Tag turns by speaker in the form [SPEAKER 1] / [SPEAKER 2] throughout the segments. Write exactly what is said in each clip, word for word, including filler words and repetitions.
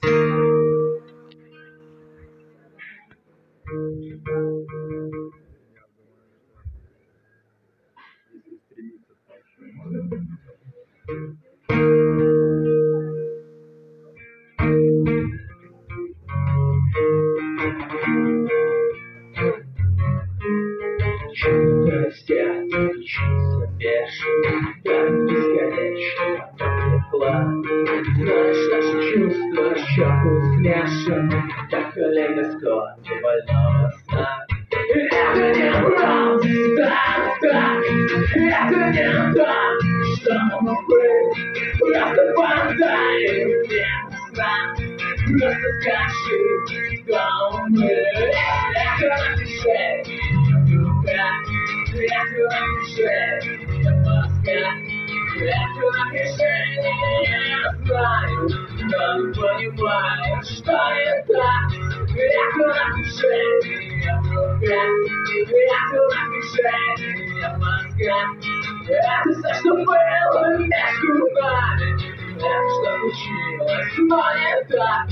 [SPEAKER 1] Случится бешено, как бесконечно тепла. Знаешь, наши чувства щеку смешаны, как калейдоскоп больного сна. Это не просто так, это не то, что мы просто подай мне сна. Просто скажи, кто мы. Это напиши в руках. Это напиши в мозгах. Это напиши, я знаю, но не понимаю, что это. Это напиши в руках. Это напиши в мозгах. Это все, что было между нами. Это что случилось, но не так.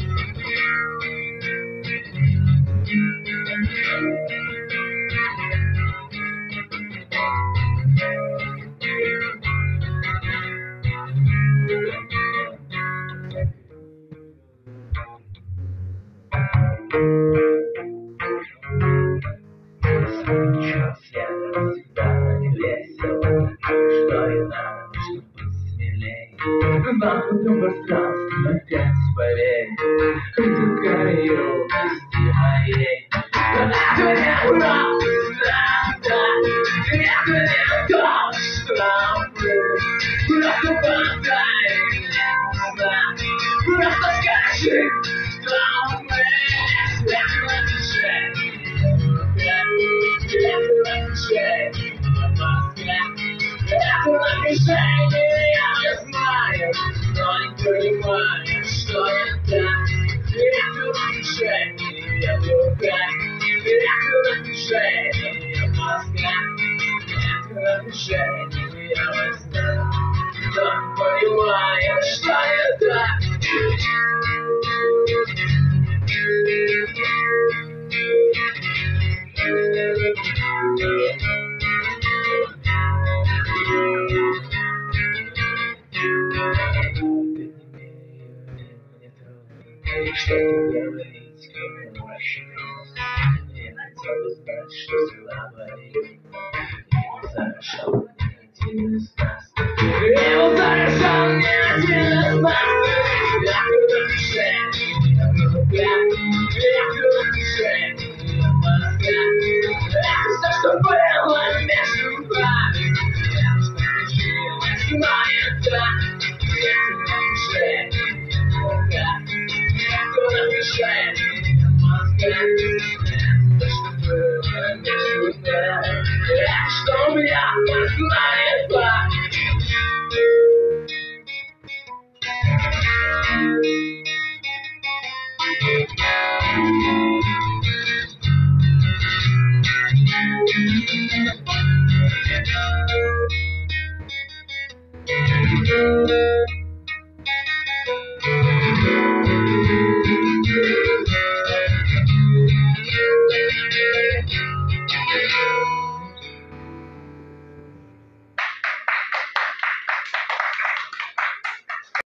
[SPEAKER 1] Ничего света всегда не весело, что и надо, чтобы быть смелей. В замкнутом пространстве опять поверь, хоть горел вести моей. Но это не просто так, это не то, что мы. Просто подай мне знак, просто скажи, что мы. Это напиши. Это напиши в мозгах. Это напиши, я не знаю, но не понимаю, что это. Это напиши в руках. Это напиши в мозгах. Это напиши, я не знаю, но не понимаю, что это. Что-то говорить, кроме ваших глаз. Я хотел бы знать, что дела болит. Его заражал ни один из нас. Его заражал ни один из нас.